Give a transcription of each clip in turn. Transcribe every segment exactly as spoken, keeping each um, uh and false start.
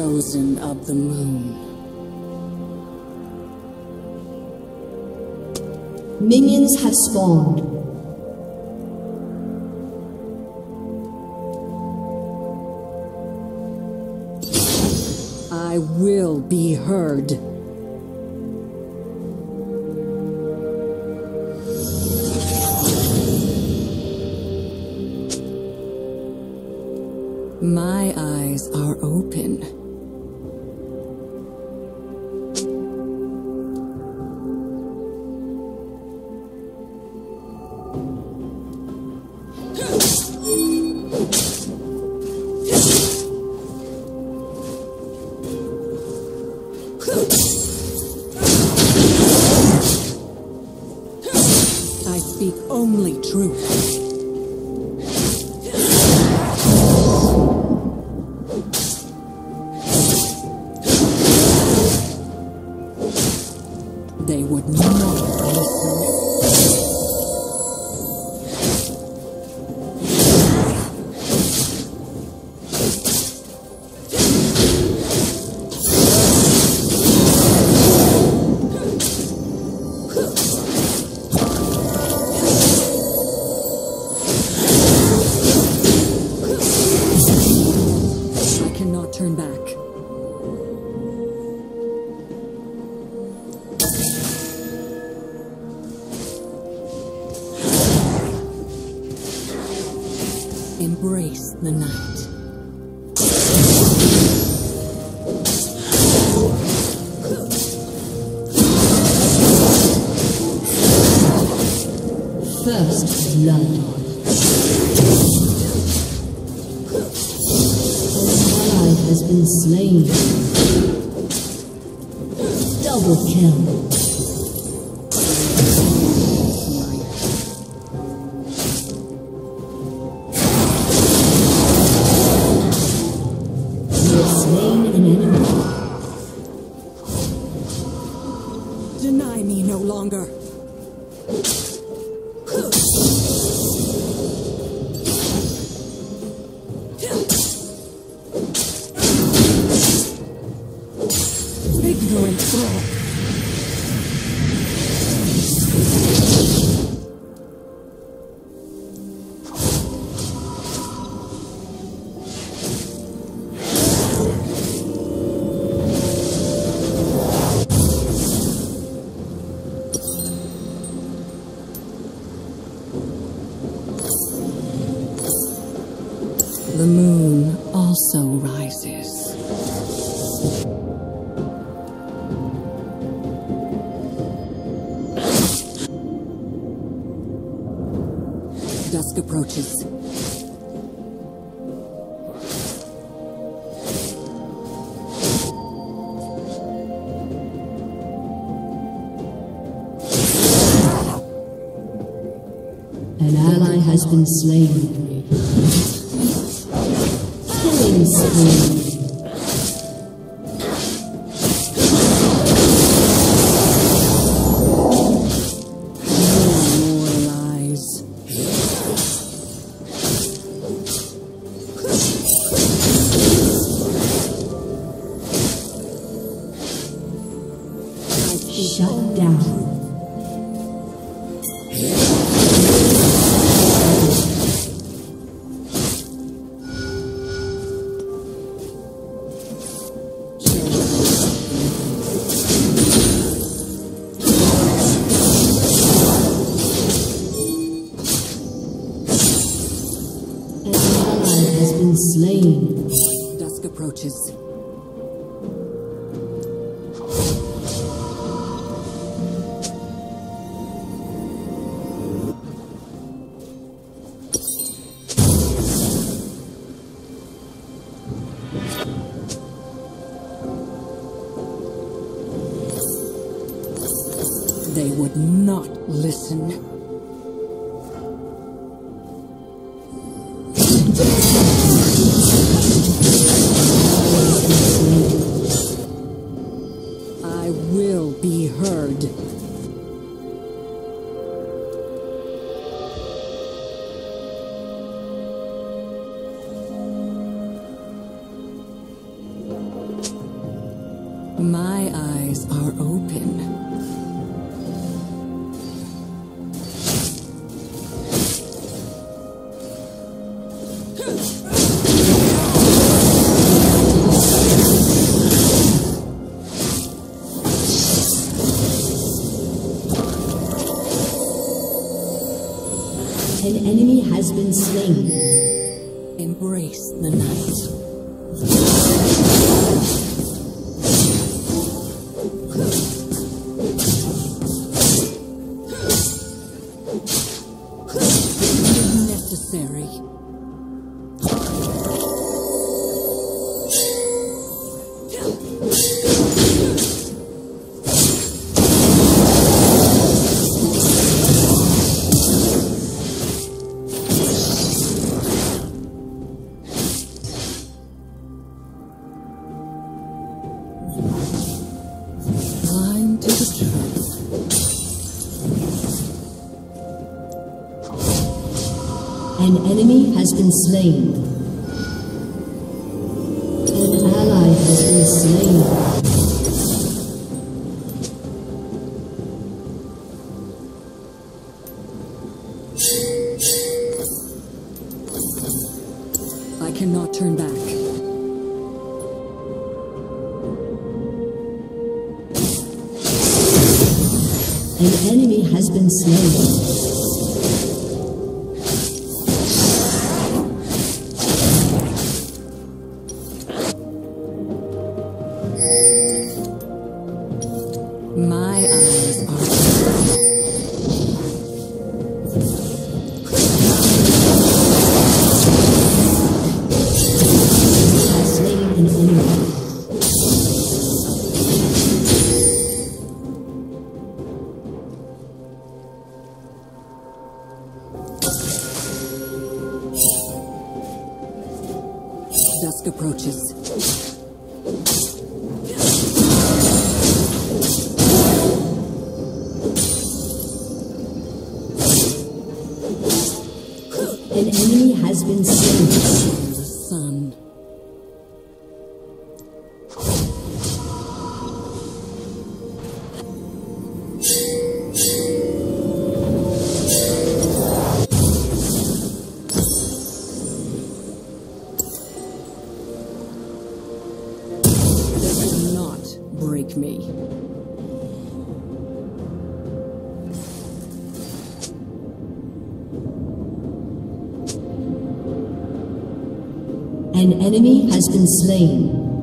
chosen of the moon. Minions have spawned. I will be heard. My eyes are open. I speak only truth. They would not listen. I cannot turn back. Embrace the night. First blood. An ally has been slain. Double kill. Deny me no longer. Ignorant thrall. The moon also rises. Dusk approaches. An ally has been slain. Killing spree. Shut down. An ally has been slain. Dusk approaches. They would not listen. I will be heard. My eyes are open. An enemy has been slain. Embrace the night. Necessary. Blind to the truth. An enemy has been slain. An ally has been slain. I cannot turn back. An enemy has been slain. My eyes are Slain an enemy. dusk approaches. An enemy has been slain. The sun. This will not break me. An enemy has been slain.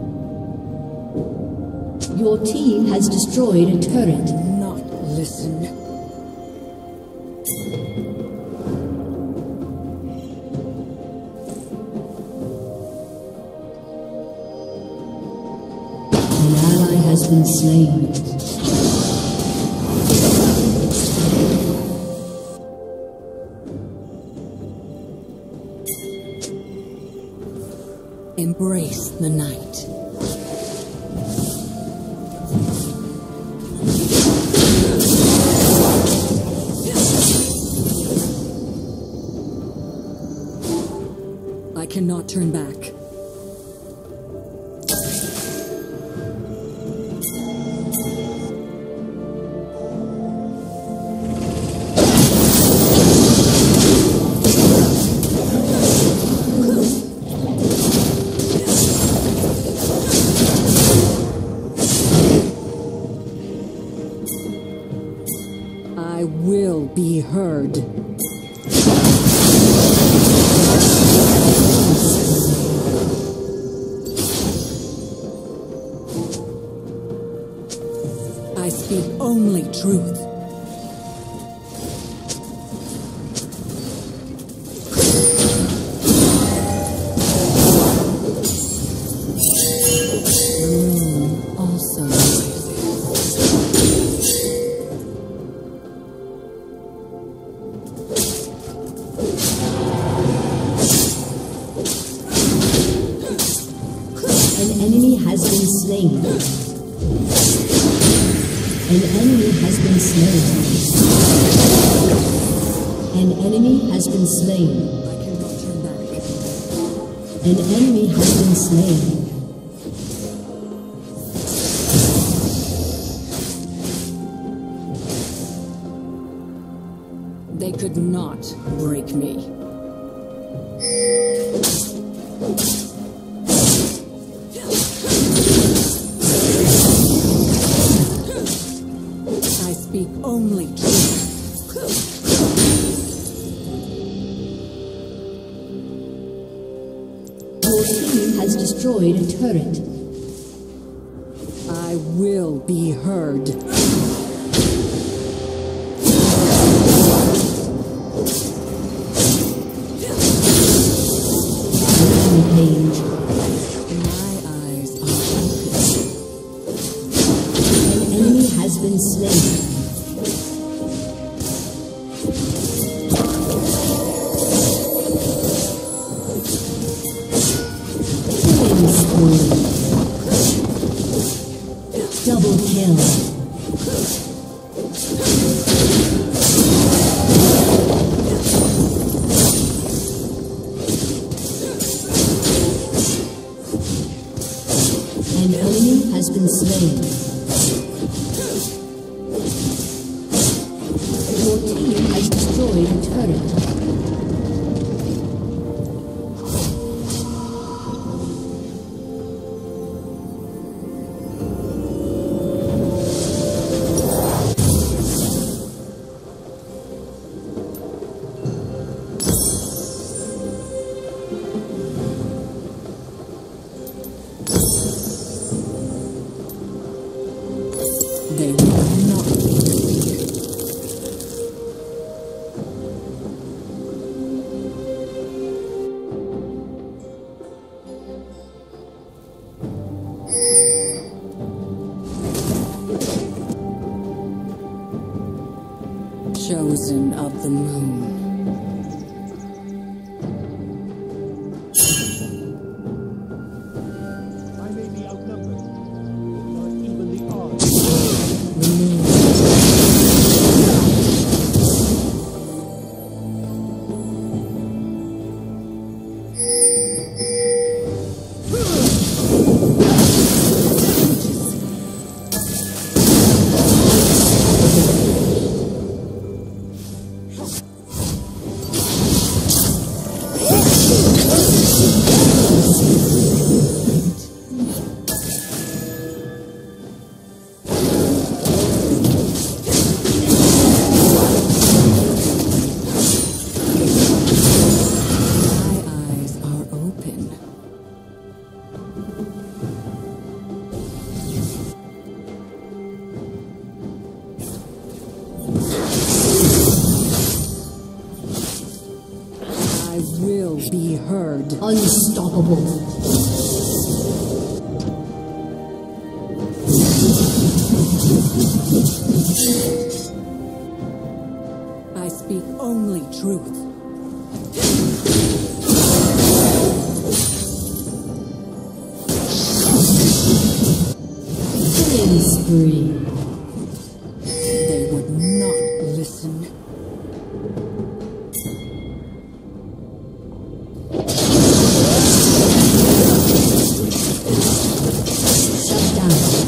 Your team has destroyed a turret. Not listen. An ally has been slain. Embrace the night. I cannot turn back. I will be heard. I speak only truth. Mm, also An enemy has been slain. An enemy has been slain. An enemy has been slain. I cannot turn back. An enemy has been slain. They could not break me. I speak only truth. Your team has destroyed a turret. I will be heard. Rampage. My eyes are open. An enemy has been slain. Killing spree. Double kill. An enemy has been slain. Your team has destroyed a turret. They will not be. Chosen of the moon. I may be outnumbered, but not even the odds. I will be heard. Unstoppable. I speak only truth. Killing spree. They would not listen. Shut down.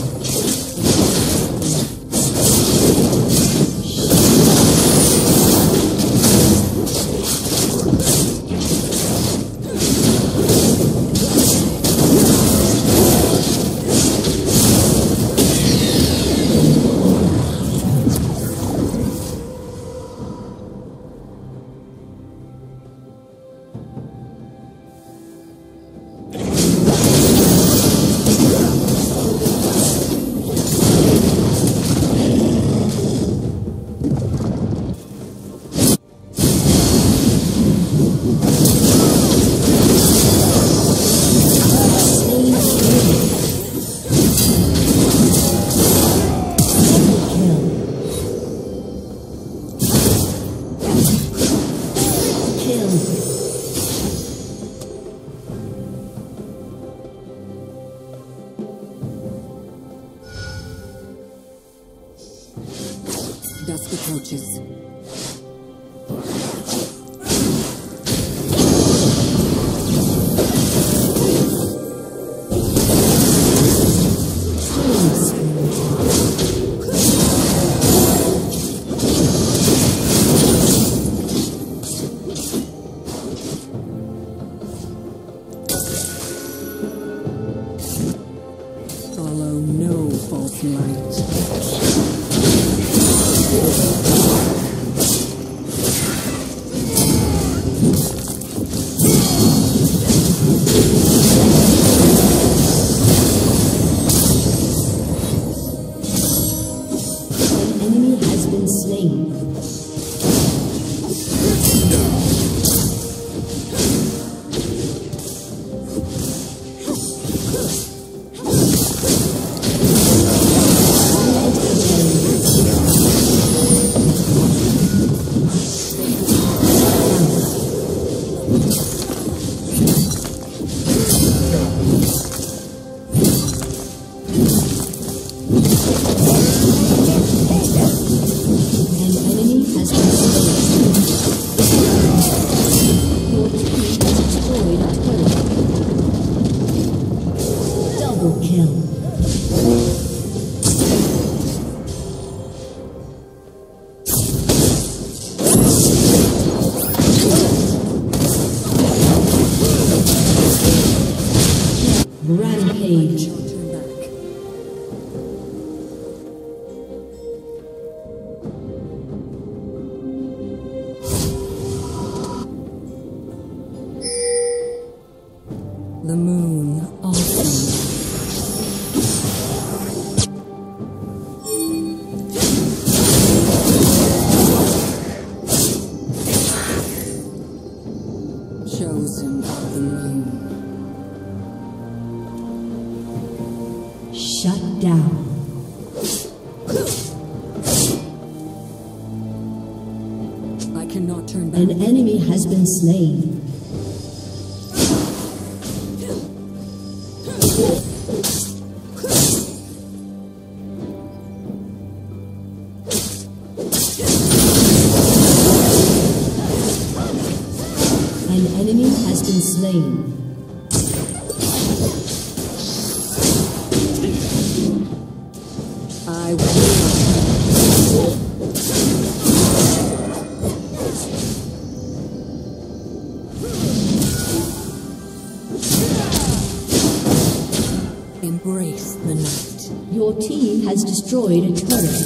Dusk approaches. slain. Rampage. Turn back. The moon often. Chosen of the moon. Shut down. I cannot turn back. An enemy has been slain. An enemy has been slain. I will. Embrace the night. Your team has destroyed a turret.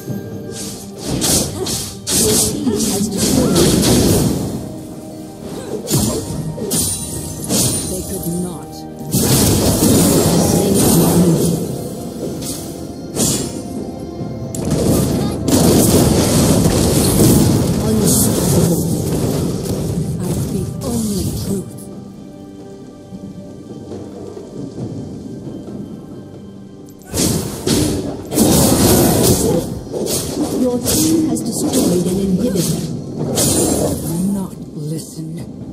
Your team has destroyed a turret. They could not. Unstoppable. I speak only truth. Your team has destroyed an inhibitor. Do not listen.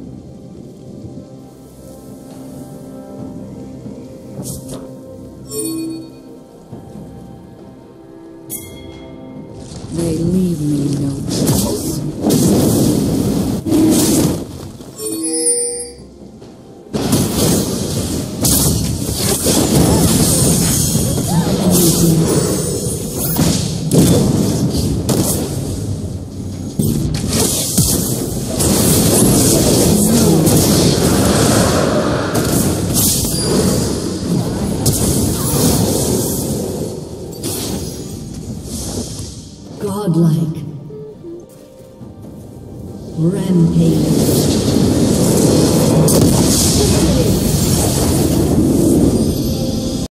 They leave me no choice. Godlike. Rampage.